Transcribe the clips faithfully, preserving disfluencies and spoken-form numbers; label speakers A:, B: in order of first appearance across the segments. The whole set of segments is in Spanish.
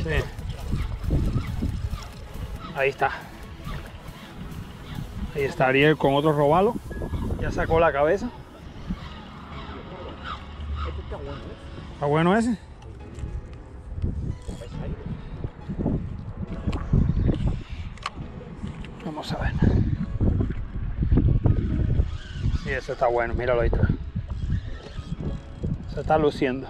A: Sí. Ahí está. Ahí está Ariel con otro robalo. Ya sacó la cabeza.
B: Este está bueno, ¿eh?
A: ¿Está bueno ese? Vamos a ver. Sí, ese está bueno, míralo ahí está. Se está luciendo.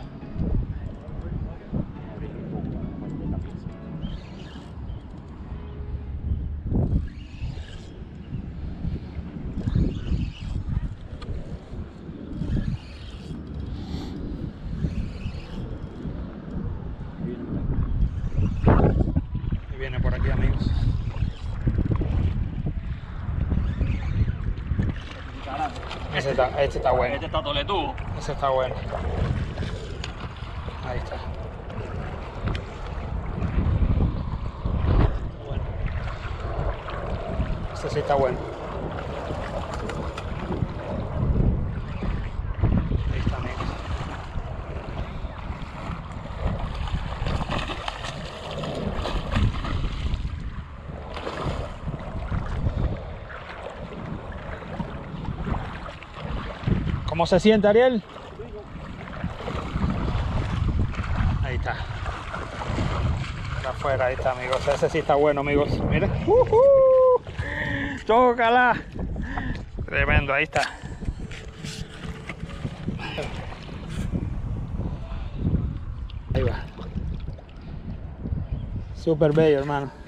A: Y viene por aquí, amigos. Ese está, este está bueno.
B: Este está toletudo.
A: Ese está bueno. Ahí está. Bueno. Este sí está bueno. Ahí está, amigos. ¿Cómo se siente, Ariel? Ahí está. Está afuera, ahí está, amigos. Ese sí está bueno, amigos. Mira. Uh-huh. ¡Tócala! Tremendo, ahí está. Ahí va. Súper bello, hermano.